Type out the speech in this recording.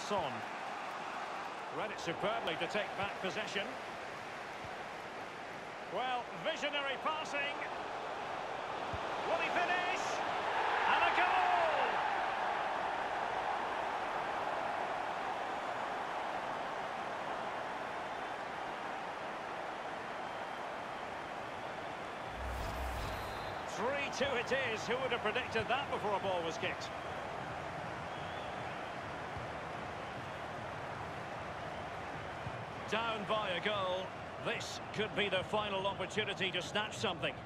Son. Read it superbly to take back possession. Well, visionary passing. Will he finish? And a goal! Three-two it is. Who would have predicted that before a ball was kicked? Down by a goal. This could be their final opportunity to snatch something.